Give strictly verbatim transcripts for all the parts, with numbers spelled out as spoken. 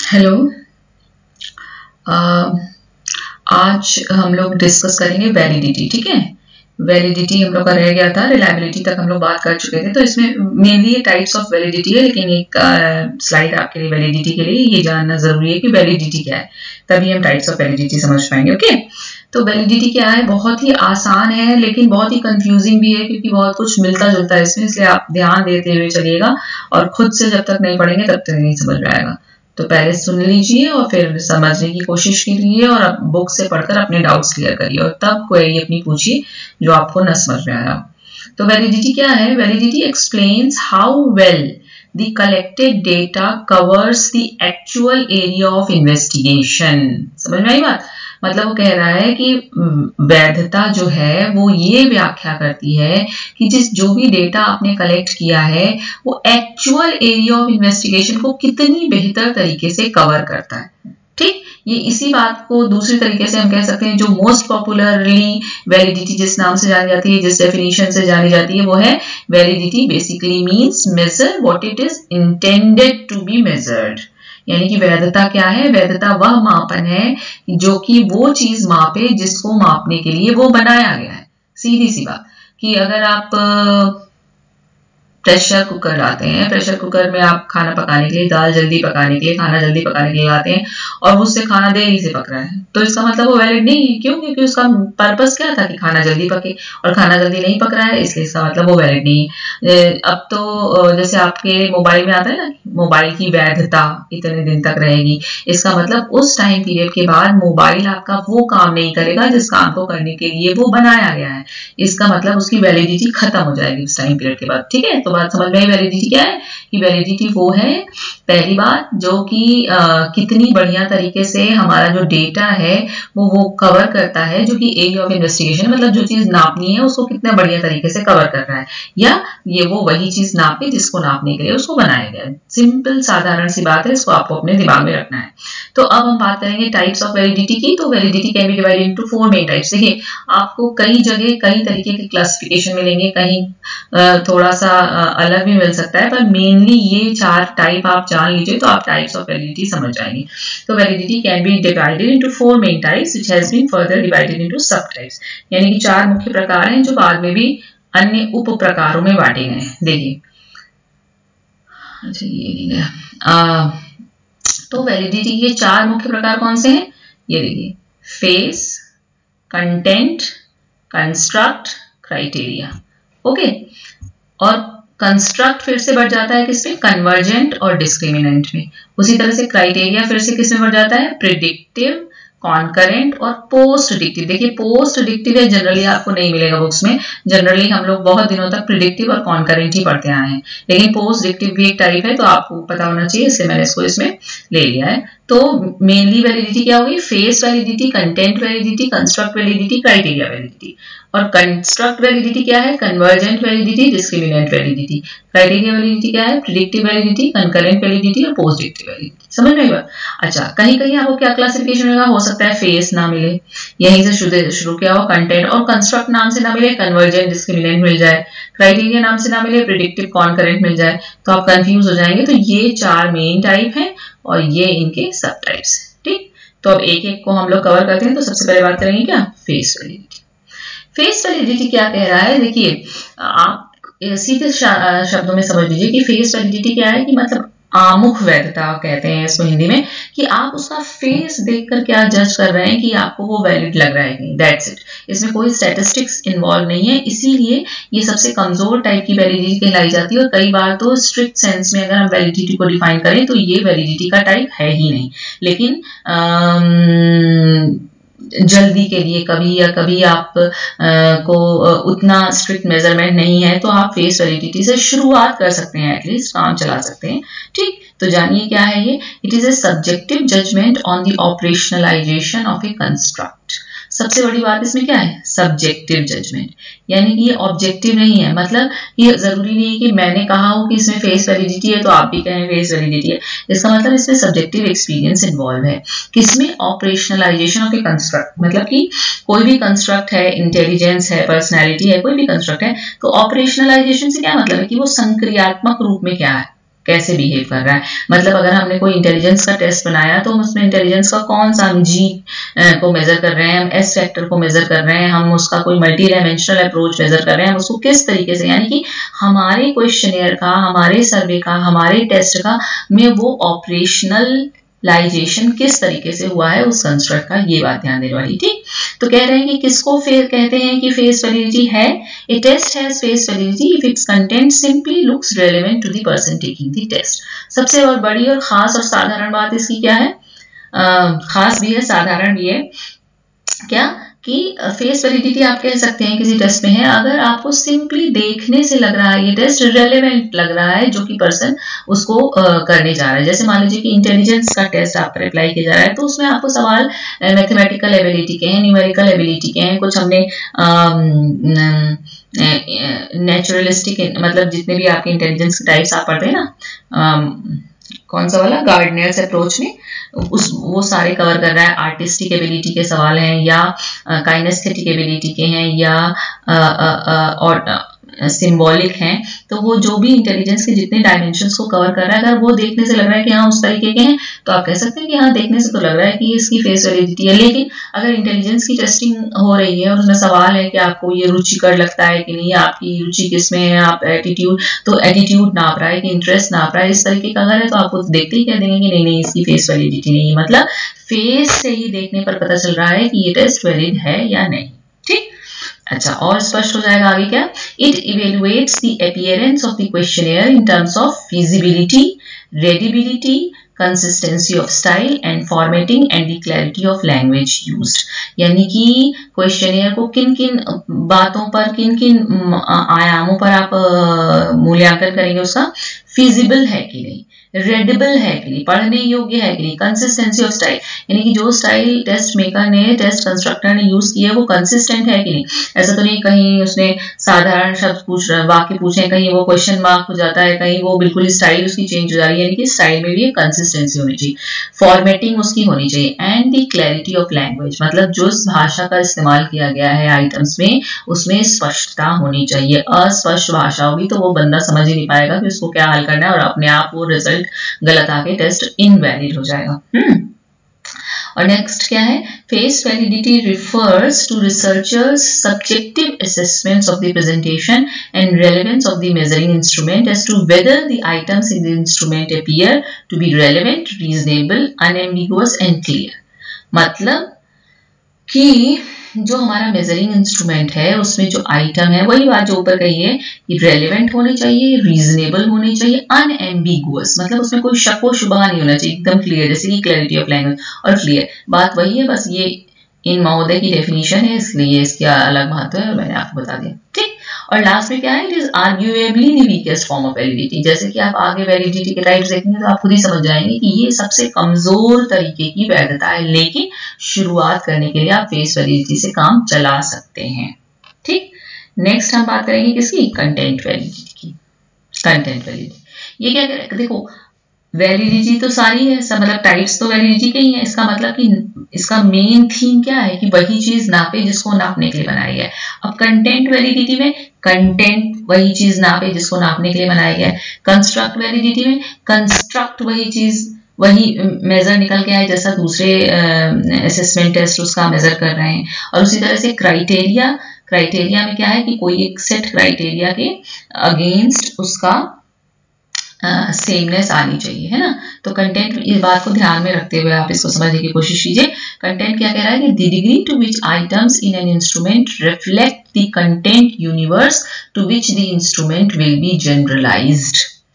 Hello, आज हम लोग डिस्कस करेंगे वैलिडिटी। ठीक है, वैलिडिटी हम लोग का रह गया था, रिलायबिलिटी तक हम लोग बात कर चुके थे। तो इसमें मेनली ये टाइप्स ऑफ वैलिडिटी है, लेकिन एक स्लाइड आपके लिए वैलिडिटी के लिए ये जानना जरूरी है कि वैलिडिटी क्या है, तभी हम टाइप्स ऑफ वैलिडिटी समझ पाएंगे। ओके, तो वैलिडिटी क्या है? बहुत ही आसान है लेकिन बहुत ही कंफ्यूजिंग भी है, क्योंकि बहुत कुछ मिलता जुलता है इसमें, इसलिए आप ध्यान देते हुए चलिएगा और खुद से जब तक नहीं पढ़ेंगे तब तक नहीं समझ में आएगा। तो पहले सुन लीजिए और फिर समझने की कोशिश कीजिए और अब बुक से पढ़कर अपने डाउट्स क्लियर करिए और तब क्वेरी अपनी पूछिए जो आपको न समझ में आया। तो वैलिडिटी क्या है? Validity explains how well the collected data covers the actual area of investigation. समझ में आई बात? मतलब वो कह रहा है कि वैधता जो है वो ये व्याख्या करती है कि जिस जो भी डेटा आपने कलेक्ट किया है वो एक्चुअल एरिया ऑफ इन्वेस्टिगेशन को कितनी बेहतर तरीके से कवर करता है। ठीक, ये इसी बात को दूसरी तरीके से हम कह सकते हैं, जो मोस्ट पॉपुलरली वैलिडिटी जिस नाम से जानी जाती है, जिस डेफिनेशन से जानी जाती है, वो है validity basically means measure what it is intended to be measured. यानी कि वैधता क्या है? वैधता वह मापन है जो कि वो चीज मापे जिसको मापने के लिए वो बनाया गया है। सीधी सी बात कि अगर आप प्रेशर कुकर लाते हैं, प्रेशर कुकर में आप खाना पकाने के लिए, दाल जल्दी पकाने के लिए, खाना जल्दी पकाने के लिए लाते हैं और उससे खाना देरी से पक रहा है, तो इसका मतलब वो वैलिड नहीं है। क्यों? क्योंकि उसका पर्पस क्या था कि खाना जल्दी पके, और खाना जल्दी नहीं पक रहा है, इसलिए इसका मतलब वो वैलिड नहीं है। अब तो जैसे आपके मोबाइल में आता है ना, मोबाइल की वैधता इतने दिन तक रहेगी, इसका मतलब उस टाइम पीरियड के बाद मोबाइल आपका वो काम नहीं करेगा जिस काम को करने के लिए वो बनाया गया है। इसका मतलब उसकी वैलिडिटी खत्म हो जाएगी उस टाइम पीरियड के बाद। ठीक है, तो बात समझ में आई? वैलिडिटी क्या है? कि वैलिडिटी वो है, पहली बात, जो कि कितनी बढ़िया तरीके से हमारा जो डेटा है वो वो कवर करता है, जो कि एरिया ऑफ इन्वेस्टिगेशन, मतलब जो चीज नापनी है उसको कितने बढ़िया तरीके से कवर कर रहा है, या ये वो वही चीज नापे जिसको नापने के लिए उसको बनाया गया है। सिंपल साधारण सी बात है, इसको आपको अपने दिमाग में रखना है। तो अब हम बात करेंगे टाइप्स ऑफ वैलिडिटी की। तो validity can be divided into four main types. देखिए, आपको कई जगह कई तरीके के क्लासिफिकेशन मिलेंगे, कहीं थोड़ा सा अलग भी मिल सकता है, पर मेनली ये चार टाइप आप जान लीजिए तो आप टाइप्स ऑफ वैलिडिटी समझ जाएंगे। तो validity can be divided into four main types which has been further divided into subtypes. यानी कि चार मुख्य प्रकार हैं जो बाद में भी अन्य उप प्रकारों में बांटे गए हैं। देखिए, अच्छा ये नहीं गया। तो वैलिडिटी के चार मुख्य प्रकार कौन से हैं? ये देखिए, face, content, construct, criteria. Okay, और कंस्ट्रक्ट फिर से बढ़ जाता है किसमें? कन्वर्जेंट और डिस्क्रिमिनेंट में। उसी तरह से क्राइटेरिया फिर से किसमें बढ़ जाता है? प्रिडिक्टिव, कॉन्करेंट और पोस्ट प्रिडिक्टिव। देखिए, पोस्ट प्रिडिक्टिव है जनरली आपको नहीं मिलेगा बुक्स में। जनरली हम लोग बहुत दिनों तक प्रिडिक्टिव और कॉन्करेंट ही पढ़ते आए हैं, लेकिन पोस्ट प्रिडिक्टिव भी एक टाइप है, तो आपको पता होना चाहिए, इसलिए मैंने इसको इसमें ले लिया है। तो मेनली वैलिडिटी क्या होगी? Face validity, content validity, construct validity, criteria validity. और कंस्ट्रक्ट वैलिडिटी क्या है? Convergent validity, discriminant validity. Criteria validity क्या है? प्रिडिक्टिव वैलिडिटी, कंकरेंट वैलिडिटी और पोस्ट प्रिडिक्टिव वैलिडिटी। समझ में आएगा? अच्छा, कहीं कहीं आपको क्या क्लासिफिकेशन मिलेगा? हो सकता है फेस ना मिले, यहीं से शुरू शुरू किया हो, कंटेंट और कंस्ट्रक्ट नाम से ना मिले, कन्वर्जेंट डिस्क्रिमिनेंट मिल जाए, क्राइटेरिया नाम से ना मिले, प्रिडिक्टिव कॉन्करेंट मिल जाए, तो आप कंफ्यूज हो जाएंगे। तो ये चार मेन टाइप हैं और ये इनके सब टाइप्स। ठीक, तो अब एक एक को हम लोग कवर करते हैं। तो सबसे पहले बात करेंगे क्या? Face validity. फेस वैलिडिटी क्या कह रहा है? देखिए, आप सीधे शब्दों में समझ लीजिए कि फेस वैलिडिटी क्या है, कि मतलब आमुख वैधता कहते हैं इसको हिंदी में, कि आप उसका फेस देखकर क्या जज कर रहे हैं कि आपको वो वैलिड लग रहा है कि नहीं। दैट्स इट, इसमें कोई स्टैटिस्टिक्स इन्वॉल्व नहीं है, इसीलिए ये सबसे कमजोर टाइप की वैलिडिटी कहलाई जाती है। और कई बार तो स्ट्रिक्ट सेंस में अगर हम वैलिडिटी को डिफाइन करें तो ये वैलिडिटी का टाइप है ही नहीं। लेकिन आम, जल्दी के लिए कभी या कभी आप आ, को उतना स्ट्रिक्ट मेजरमेंट नहीं है तो आप फेस वैलिडिटी से शुरुआत कर सकते हैं, एटलीस्ट काम चला सकते हैं। ठीक, तो जानिए क्या है ये? It is a subjective judgement on the operationalisation of a construct. सबसे बड़ी बात इसमें क्या है? सब्जेक्टिव जजमेंट, यानी कि ये ऑब्जेक्टिव नहीं है। मतलब ये जरूरी नहीं है कि मैंने कहा हो कि इसमें फेस वैलिडिटी है तो आप भी कहें फेस वैलिडिटी है। इसका मतलब इसमें सब्जेक्टिव एक्सपीरियंस इन्वॉल्व है। किसमें? Operationalisation of a construct. मतलब कि कोई भी कंस्ट्रक्ट है, इंटेलिजेंस है, पर्सनैलिटी है, कोई भी कंस्ट्रक्ट है, तो ऑपरेशनलाइजेशन से क्या मतलब है कि वो संक्रियात्मक रूप में क्या है, कैसे बिहेव कर रहा है। मतलब अगर हमने कोई इंटेलिजेंस का टेस्ट बनाया तो हम उसमें इंटेलिजेंस का कौन सा, हम जी को मेजर कर रहे हैं, हम एस फैक्टर को मेजर कर रहे हैं, हम उसका कोई मल्टी डायमेंशनल अप्रोच मेजर कर रहे हैं, हम उसको किस तरीके से, यानी कि हमारे क्वेश्चनेयर का, हमारे सर्वे का, हमारे टेस्ट का में वो ऑपरेशनल लाइजेशन किस तरीके से हुआ है उस कंस्ट्रक्ट का, ये बात ध्यान देने वाली। ठीक, तो कह रहे हैं कि किसको फेस कहते हैं कि फेस वैलिडिटी है। A test has face validity if its content simply looks relevant to the person taking the test. सबसे और बड़ी और खास और साधारण बात इसकी क्या है, आ, खास भी है साधारण भी है, क्या कि फेस वैलिडिटी आप कह सकते हैं किसी टेस्ट में है अगर आपको सिंपली देखने से लग रहा है ये टेस्ट रेलेवेंट लग रहा है जो कि पर्सन उसको uh, करने जा रहा है। जैसे मान लीजिए कि इंटेलिजेंस का टेस्ट आप पर अप्लाई किया जा रहा है तो उसमें आपको सवाल मैथमेटिकल एबिलिटी के हैं, न्यूमेरिकल एबिलिटी के हैं, कुछ हमने नेचुरलिस्टिक uh, मतलब जितने भी आपके इंटेलिजेंस के टाइप्स आप पढ़ते हैं ना, um, कौन सा वाला गार्डनियर्स अप्रोच में, उस वो सारे कवर कर रहा है। आर्टिस्टिक एबिलिटी के सवाल हैं या काइनेस्थेटिक एबिलिटी के हैं या आ, आ, आ, और सिंबॉलिक हैं, तो वो जो भी इंटेलिजेंस के जितने डायमेंशंस को कवर कर रहा है अगर वो देखने से लग रहा है कि हाँ उस तरीके के हैं तो आप कह सकते हैं कि हाँ देखने से तो लग रहा है कि इसकी फेस वैलिडिटी है। लेकिन अगर इंटेलिजेंस की टेस्टिंग हो रही है और उसमें सवाल है कि आपको ये रुचिकर लगता है कि नहीं, आपकी रुचि किसमें है, आप एटीट्यूड तो एटीट्यूड नाप रहा है कि इंटरेस्ट नाप रहा है, इस तरीके का अगर है तो आपको देखते ही कह देंगे कि नहीं नहीं इसकी फेस वैलिडिटी नहीं है। मतलब फेस से ही देखने पर पता चल रहा है कि ये टेस्ट वैलिड है या नहीं। ठीक, अच्छा और स्पष्ट हो जाएगा आगे क्या, it evaluates the appearance of the questionnaire in terms of feasibility, readability, consistency of style and formatting and the clarity of language used. यानी कि क्वेश्चनेयर को किन किन बातों पर, किन किन आयामों पर आप मूल्यांकन करेंगे, उसका फिजिबल है कि नहीं, रेडिबल है कि नहीं, पढ़ने योग्य है कि नहीं, कंसिस्टेंसी ऑफ स्टाइल यानी कि जो स्टाइल टेस्ट मेकर ने, टेस्ट कंस्ट्रक्टर ने यूज किया है वो कंसिस्टेंट है कि नहीं। ऐसा तो नहीं कहीं उसने साधारण शब्द पूछ वाक्य पूछे, कहीं वो क्वेश्चन मार्क हो जाता है, कहीं वो बिल्कुल स्टाइल उसकी चेंज हो जा रही है, यानी कि स्टाइल में भी एक कंसिस्टेंसी होनी चाहिए, फॉर्मेटिंग उसकी होनी चाहिए, and the clarity of language मतलब जो भाषा का इस्तेमाल किया गया है आइटम्स में उसमें स्पष्टता होनी चाहिए। अस्पष्ट भाषा होगी तो वो बंदा समझ ही नहीं पाएगा कि उसको क्या हल करना है और अपने आप वो रिजल्ट गलत आके टेस्ट इनवैलिड हो जाएगा। हम्म और नेक्स्ट क्या है, face validity refers to researchers subjective assessments of the presentation and relevance of the measuring instrument as to whether the items in the instrument appear to be relevant, reasonable, unambiguous and clear. मतलब कि जो हमारा measuring instrument है उसमें जो item है वही बात जो ऊपर कही है कि रेलेवेंट होनी चाहिए, रीजनेबल होनी चाहिए, अनएम्बिगुअस मतलब उसमें कोई शक व शुबा नहीं होना चाहिए, एकदम क्लियर, जैसे कि क्लैरिटी ऑफ लैंग्वेज और क्लियर, बात वही है, बस ये इन महोदय की डेफिनेशन है इसलिए इसका अलग महत्व है और मैंने आपको बता दिया। ठीक, और लास्ट में क्या है, it is arguably the weakest form of validity. जैसे कि आप आगे वैलिडिटी के टाइप्स देखेंगे तो आप खुद ही समझ जाएंगे कि ये सबसे कमजोर तरीके की वैधता है, लेकिन शुरुआत करने के लिए आप फेस वैलिडिटी से काम चला सकते हैं। ठीक, नेक्स्ट हम बात करेंगे किसकी, कंटेंट वैलिडिटी की। कंटेंट वैलिडिटी ये क्या करें, देखो वैलिडिटी तो सारी है सब, मतलब टाइप्स तो वैलिडिटी के ही है, इसका मतलब कि इसका मेन थीम क्या है कि वही चीज नापे जिसको नापने के लिए बनाया गया है। अब कंटेंट वैलिडिटी में कंटेंट वही चीज नापे जिसको नापने के लिए बनाया गया है, कंस्ट्रक्ट वैलिडिटी में कंस्ट्रक्ट वही चीज वही मेजर निकल के आए जैसा दूसरे असेसमेंट टेस्ट उसका मेजर कर रहे हैं। और उसी तरह से क्राइटेरिया, क्राइटेरिया में क्या है कि कोई एक सेट क्राइटेरिया के अगेंस्ट उसका सेमनेस uh, आनी चाहिए, है ना। तो कंटेंट इस बात को ध्यान में रखते हुए आप इसको समझने की कोशिश कीजिए। कंटेंट क्या कह रहा है कि the degree to which items in an instrument reflect the content universe to which the instrument will be generalised.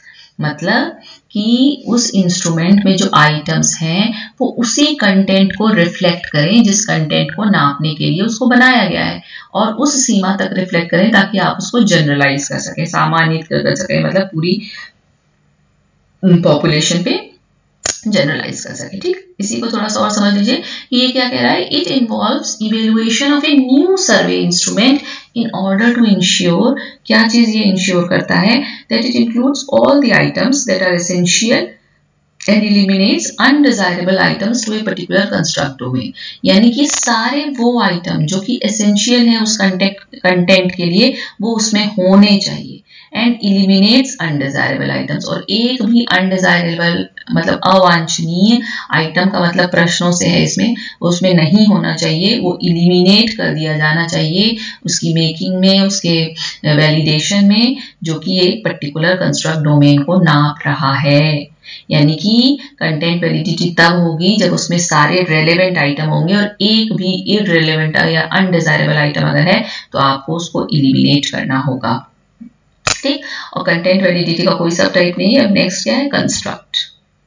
मतलब कि उस इंस्ट्रूमेंट में जो आइटम्स हैं वो उसी कंटेंट को रिफ्लेक्ट करें जिस कंटेंट को नापने के लिए उसको बनाया गया है, और उस सीमा तक रिफ्लेक्ट करें ताकि आप उसको जनरलाइज कर सकें, सामान्यित कर सकें, मतलब पूरी पॉपुलेशन पे जनरलाइज कर सके। ठीक, इसी को थोड़ा सा और समझ लीजिए कि ये क्या कह रहा है, it involves evaluation of a new survey instrument in order to ensure, क्या चीज ये इंश्योर करता है, that it includes all the items that are essential and eliminates undesirable items to a particular construct domain. यानी कि सारे वो item जो कि एसेंशियल है उस कंटेंट कंटेंट के लिए वो उसमें होने चाहिए, एंड इलिमिनेट्स अनडिजायरेबल आइटम्स, और एक भी अनडिजायरेबल मतलब अवांछनीय आइटम का मतलब प्रश्नों से है इसमें, उसमें नहीं होना चाहिए, वो इलिमिनेट कर दिया जाना चाहिए उसकी मेकिंग में, उसके वैलिडेशन में, जो कि एक पर्टिकुलर कंस्ट्रक्ट डोमेन को नाप रहा है। यानी कि कंटेंट वैलिडिटी तब होगी जब उसमें सारे रेलेवेंट आइटम होंगे और एक भी इररिलेवेंट या अनडिजायरेबल आइटम अगर है तो आपको उसको इलिमिनेट करना होगा, ठीक। और कंटेंट वैलिडिटी का कोई सब टाइप नहीं है। अब नेक्स्ट क्या है, कंस्ट्रक्ट।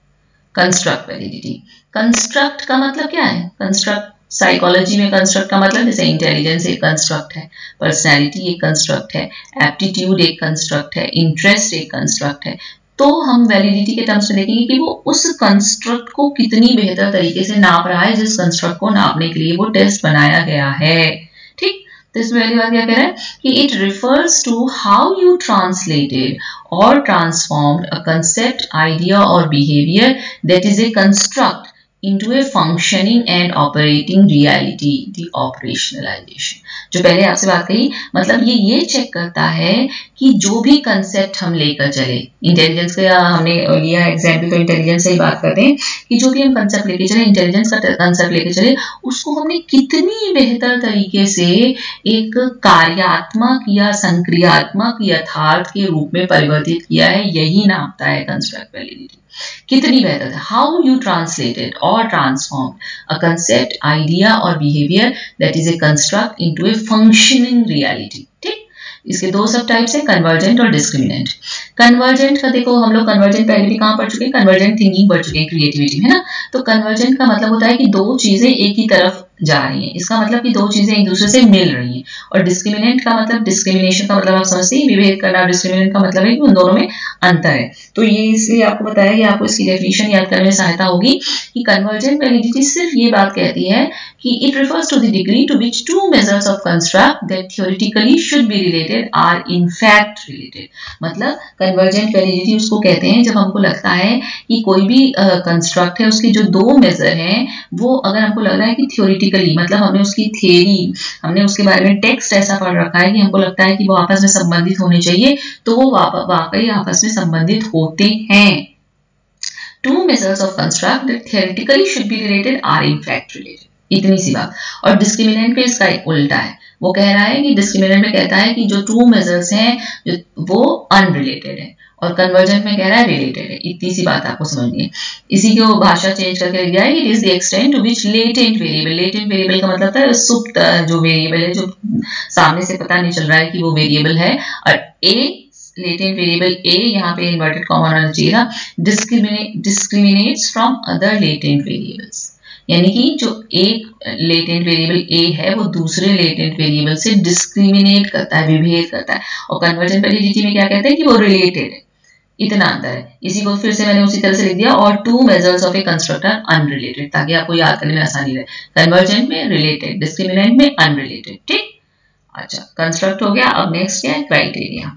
कंस्ट्रक्ट वैलिडिटी, कंस्ट्रक्ट का मतलब क्या है, कंस्ट्रक्ट साइकोलॉजी में कंस्ट्रक्ट का मतलब जैसे इंटेलिजेंस एक कंस्ट्रक्ट है, पर्सनैलिटी एक कंस्ट्रक्ट है, एप्टीट्यूड एक कंस्ट्रक्ट है, इंटरेस्ट एक कंस्ट्रक्ट है। तो हम वैलिडिटी के टर्म्स में देखेंगे कि वो उस कंस्ट्रक्ट को कितनी बेहतर तरीके से नाप रहा है जिस कंस्ट्रक्ट को नापने के लिए वो टेस्ट बनाया गया है, ठीक। तो इसमें पहली बात क्या कह रहा है कि it refers to how you translated और ट्रांसफॉर्म्ड अ कंसेप्ट, आइडिया और behaviour that is a construct into a functioning and operating reality, the operationalization। जो पहले आपसे बात कही, मतलब ये ये चेक करता है कि जो भी कंसेप्ट हम लेकर चले, इंटेलिजेंस का हमने लिया एग्जाम्पल, तो इंटेलिजेंस से ही बात करते हैं कि जो भी हम कंसेप्ट लेके चले, इंटेलिजेंस का कंसेप्ट लेके चले, उसको हमने कितनी बेहतर तरीके से एक कार्यात्मक या संक्रियात्मक यथार्थ के रूप में परिवर्तित किया है, यही नापता है कंस्ट्रक्ट वैलिडिटी। कितनी बेहतर है, हाउ यू ट्रांसलेटेड और ट्रांसफॉर्म अ कंसेप्ट, आइडिया और behaviour that is a construct into a functioning reality, ठीक। इसके दो सब टाइप्स हैं, कन्वर्जेंट और डिस्क्रिमिनेंट। कन्वर्जेंट का देखो, हम लोग कन्वर्जेंट पहले भी कहां पढ़ चुके हैं, कन्वर्जेंट थिंकिंग पढ़ चुके हैं, क्रिएटिविटी में, है ना। तो कन्वर्जेंट का मतलब होता है कि दो चीजें एक ही तरफ जा रही हैं, इसका मतलब कि दो चीजें एक दूसरे से मिल रही हैं। और डिस्क्रिमिनेंट का मतलब, डिस्क्रिमिनेशन का मतलब आप समझते हैं, विभेद करना। डिस्क्रिमिनेंट का मतलब है कि उन दोनों में अंतर है। तो ये इसलिए आपको बताया कि आपको इसकी डेफिनेशन याद करने में सहायता होगी कि कन्वर्जेंट वैलिडिटी सिर्फ ये बात कहती है कि it refers to the degree to which two measures of construct that theoretically should be related are in fact related. मतलब कन्वर्जेंट वैलिडिटी उसको कहते हैं जब हमको लगता है कि कोई भी कंस्ट्रक्ट uh, है, उसके जो दो मेजर हैं वो अगर हमको लग रहा है कि थ्योरेटिकली, मतलब हमने उसकी थ्योरी, हमने उसके बारे में टेक्स्ट ऐसा पढ़ रखा है कि हमको लगता है कि वो आपस में संबंधित होने चाहिए, तो वो वाकई आपस में संबंधित होते हैं। Two measures of construct that theoretically should be related are in fact related, इतनी सी बात। और डिस्क्रिमिनेंट पे इसका एक उल्टा है, वो कह रहा है कि डिस्क्रिमिनेंट में कहता है कि जो टू मेजर्स हैं जो वो अनरिलेटेड है, और कन्वर्जेंट में कह रहा है रिलेटेड है। इतनी सी बात आपको समझनी है। इसी को भाषा चेंज करके लिख दिया है कि it is the extent to which latent variable, latent variable का मतलब है सुप्त जो वेरिएबल है, जो सामने से पता नहीं चल रहा है कि वो वेरिएबल है, और ए लेटेंट वेरिएबल ए, यहाँ पे इन्वर्टेड कॉमा होना चाहिए, discriminate discriminates from other latent variables. यानी कि जो एक लेटेंट वेरिएबल ए है वो दूसरे लेटेंट वेरिएबल से डिस्क्रिमिनेट करता है, विभेद करता है। और कन्वर्जेंट वैलिडिटी में क्या कहते हैं कि वो रिलेटेड है, इतना अंतर है। इसी को फिर से मैंने उसी तरह से लिख दिया, और two measures of a constructor unrelated, ताकि आपको याद करने में आसानी रहे। कन्वर्जेंट में रिलेटेड, डिस्क्रिमिनेंट में अनरिलेटेड, ठीक। अच्छा, कंस्ट्रक्ट हो गया। अब नेक्स्ट क्या है, क्राइटेरिया।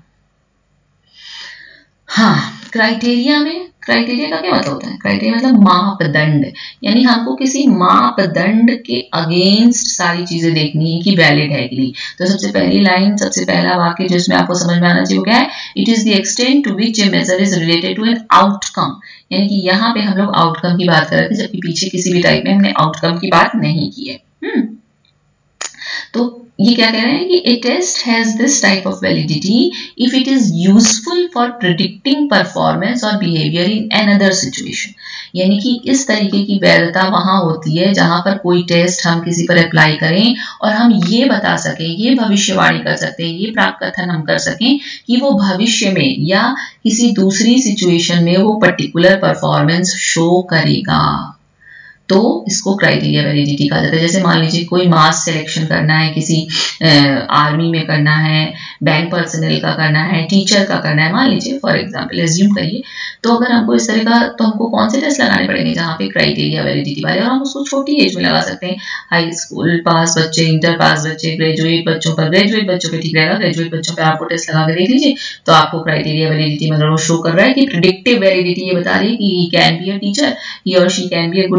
हाँ, क्राइटेरिया में, क्राइटेरिया का क्या मतलब होता है, क्राइटेरिया मतलब मापदंड, यानी हमको किसी मापदंड के अगेंस्ट सारी चीजें देखनी है कि वैलिड है कि नहीं। तो सबसे पहली लाइन, सबसे पहला वाक्य जो इसमें आपको समझ में आना चाहिए वो क्या है, it is the extent to which a measure is related to an outcome. यानी कि यहाँ पे हम लोग आउटकम की बात कर रहे थे, जबकि पीछे किसी भी टाइप में हमने आउटकम की बात नहीं की है। हम्म तो ये क्या कह रहे हैं कि a test has this type of validity if it is useful for predicting performance or behavior in another situation। यानी कि इस तरीके की वैधता वहां होती है जहां पर कोई टेस्ट हम किसी पर अप्लाई करें और हम ये बता सकें, ये भविष्यवाणी कर सकते हैं, ये प्राकथन हम कर सकें कि वो भविष्य में या किसी दूसरी सिचुएशन में वो पर्टिकुलर परफॉर्मेंस शो करेगा। तो इसको क्राइटेरिया वैलिडिटी कहा जाता है। जैसे मान लीजिए कोई मास सिलेक्शन करना है, किसी आर्मी में करना है, बैंक पर्सनल का करना है, टीचर का करना है, मान लीजिए फॉर एग्जांपल एज्यूम करिए। तो अगर हमको इस तरह का, तो हमको कौन से टेस्ट लगाने पड़ेंगे जहाँ पे क्राइटेरिया वैलिडिटी वाले, और हम उसको छोटी एज में लगा सकते हैं। हाई स्कूल पास बच्चे, इंटर पास बच्चे, ग्रेजुएट बच्चों पर, ग्रेजुएट बच्चों पे ठीक रहेगा, ग्रेजुएट बच्चों पर आपको टेस्ट लगा के देख लीजिए, तो आपको क्राइटेरिया वैलिडिटी मतलब वो शो कर रहा है कि प्रिडिक्टिव वैलिडिटी ये बता रही है कि he can be a teacher, he और she can be a good teacher,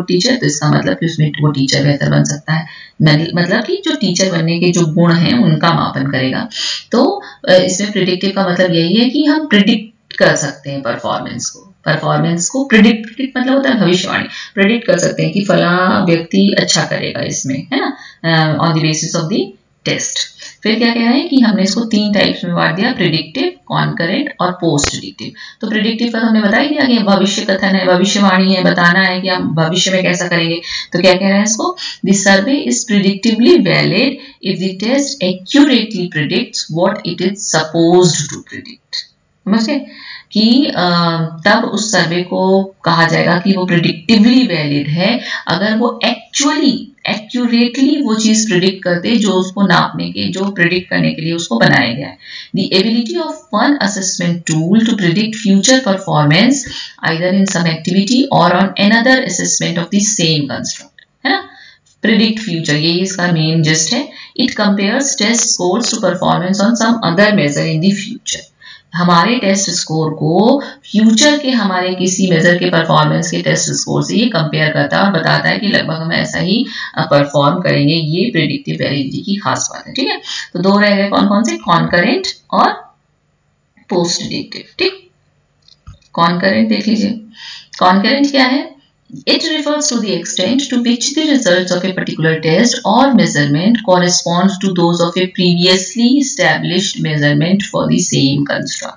तो इसका मतलब कि उसमें वो टीचर बेहतर बन सकता है, मतलब कि जो टीचर बनने के जो गुण हैं उनका मापन करेगा। तो इसमें प्रिडिक्टिव का मतलब यही है कि हम प्रिडिक्ट कर सकते हैं परफॉर्मेंस को, परफॉर्मेंस को प्रिडिक्ट, प्रिडिक्ट मतलब होता है भविष्यवाणी, प्रिडिक्ट कर सकते हैं कि फला व्यक्ति अच्छा करेगा इसमें, है ना, on the basis of the test. फिर क्या कह रहे हैं कि हमने इसको तीन टाइप्स में बांट दिया, प्रिडिक्टिव, कॉन्करेंट और पोस्ट प्रिडिक्टिव। तो प्रिडिक्टिव का हमने बता ही दिया कि भविष्य कथन है, भविष्यवाणी है, बताना है कि हम भविष्य में कैसा करेंगे। तो क्या कह रहे हैं इसको, the survey is predictively valid if the test accurately predicts what it is supposed to predict. समझ गए कि तब उस सर्वे को कहा जाएगा कि वो प्रिडिक्टिवली वैलिड है अगर वो एक्चुअली एक्यूरेटली वो चीज प्रिडिक्ट करते जो उसको नापने के, जो प्रिडिक्ट करने के लिए उसको बनाया गया है। The ability of one assessment tool to predict future performance either in some activity or on another assessment of the same construct, है ना, प्रिडिक्ट फ्यूचर, यही इसका मेन जिस्ट है। It compares test scores to performance on some other measure in the future. हमारे test score को future के हमारे किसी मेजर के परफॉर्मेंस के टेस्ट स्कोर से ये कंपेयर करता है और बताता है कि लगभग हम ऐसा ही परफॉर्म करेंगे। ये प्रेडिक्टिव वैलिडिटी की खास बात है, ठीक है। तो दो रह गए कौन कौन से, कॉन्करेंट और पोस्ट प्रेडिक्टिव, ठीक। कॉन्करेंट देख लीजिए, कॉन्करेंट क्या है, it refers to the extent to which the results of a particular test or measurement correspond to those of a previously established measurement for the same construct।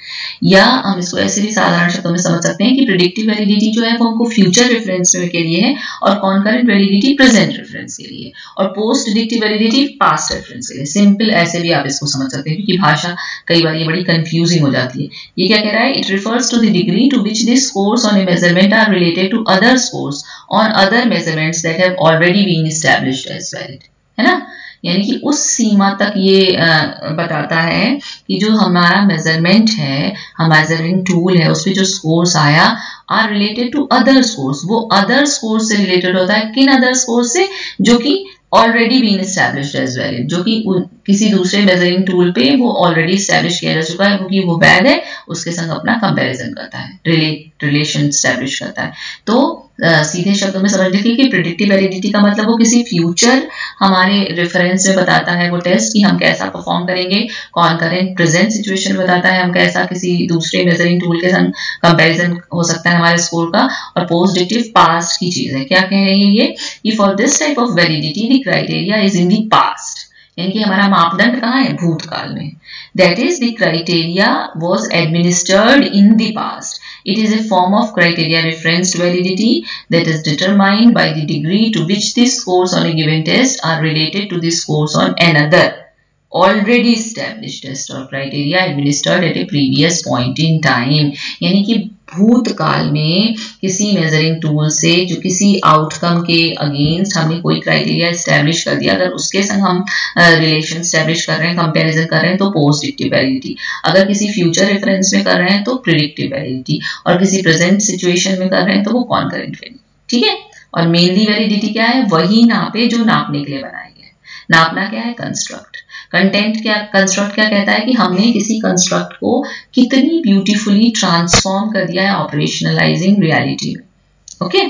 या हम इसको ऐसे भी साधारण शब्दों में समझ सकते हैं कि प्रेडिक्टिव वैलिडिटी जो है वो हमको फ्यूचर रेफरेंस के लिए है और कॉन्करेंट वैलिडिटी प्रेजेंट रेफरेंस के लिए और post predictive validity past reference के लिए। सिंपल ऐसे भी आप इसको समझ सकते हैं क्योंकि भाषा कई बार ये बड़ी कंफ्यूजिंग हो जाती है। ये क्या कह रहा है, it refers to the degree to which the scores on a measurement are related to other scores on other measurements that have already been established as valid, है ना। यानी कि उस सीमा तक ये बताता है कि जो हमारा मेजरमेंट है, हमारा मेजरिंग टूल है, उसमें जो स्कोर्स आया are related to other scores, वो अदर स्कोर्स से रिलेटेड होता है। किन अदर स्कोर्स से, जो कि already been established as valid, जो कि किसी दूसरे मेजरिंग टूल पे वो ऑलरेडी एस्टैब्लिश किया जा चुका है क्योंकि वो वैध है, उसके संग अपना कंपैरिजन करता है, रिलेट रिलेशन एस्टैब्लिश करता है। तो आ, सीधे शब्दों में समझ लीजिए कि प्रेडिक्टिव वैलिडिटी का मतलब वो किसी फ्यूचर हमारे रेफरेंस में बताता है वो टेस्ट कि हम कैसा परफॉर्म करेंगे। कॉन्करेंट प्रेजेंट सिचुएशन बताता है हम कैसा किसी दूसरे मेजरिंग टूल के संग कंपैरिजन हो सकता है हमारे स्कोर का। और पोस्ट प्रेडिक्टिव पास्ट की चीज है। क्या कह रही है ये, कि for this type of validity the criteria is in the past, यानी कि हमारा मापदंड कहाँ है, भूतकाल में। That is, the criteria was administered in the past. It is a form of criteria referenced validity that is determined by the degree to which the scores on a given test are related to the scores on another already established test or criteria administered at a previous point in time। यानी कि भूतकाल में किसी measuring tool से जो किसी outcome के against हमने कोई क्राइटेरिया एस्टैब्लिश कर दिया, अगर उसके संग हम रिलेशन uh, एस्टैब्लिश कर रहे हैं, कंपैरिजन कर रहे हैं, तो पोस्ट प्रेडिक्टिव वैलिडिटी। अगर किसी फ्यूचर रेफरेंस में कर रहे हैं तो प्रेडिक्टिव वैलिडिटी, और किसी प्रेजेंट सिचुएशन में कर रहे हैं तो वो कॉन्करेंट वैलिडिटी, ठीक है। और मेनली वैलिडिटी क्या है, वही नापे जो नापने के लिए बनाया गया है। नापना क्या है, कंस्ट्रक्ट। कंटेंट क्या, कंस्ट्रक्ट क्या कहता है कि हमने किसी कंस्ट्रक्ट को कितनी ब्यूटीफुली ट्रांसफॉर्म कर दिया है ऑपरेशनलाइजिंग रियलिटी में। ओके,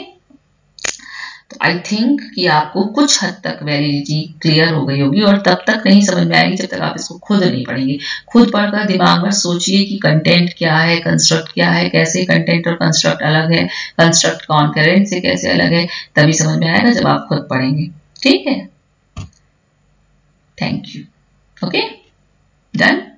तो आई थिंक कि आपको कुछ हद तक वैलिडिटी क्लियर हो गई होगी, और तब तक नहीं समझ में आएगी जब तक आप इसको खुद नहीं पढ़ेंगे। खुद पढ़कर दिमाग में सोचिए कि कंटेंट क्या है, कंस्ट्रक्ट क्या है, कैसे कंटेंट और कंस्ट्रक्ट अलग है, कंस्ट्रक्ट कॉन्करेंट से कैसे अलग है, तभी समझ में आएगा जब आप खुद पढ़ेंगे। ठीक है, थैंक यू। Okay, done.